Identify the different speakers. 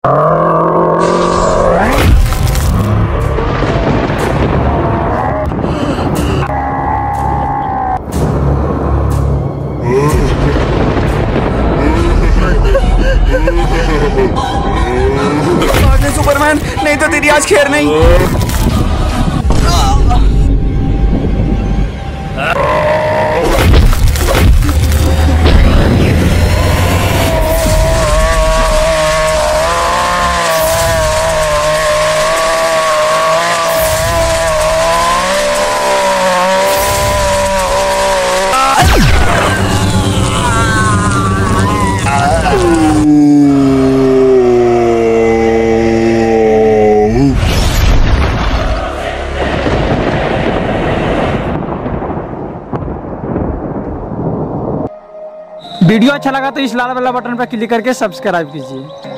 Speaker 1: Superman, नहीं तो तेरी आज खैर नहीं।
Speaker 2: वीडियो अच्छा लगा तो इस लाल वाला बटन पर क्लिक करके सब्सक्राइब कीजिए।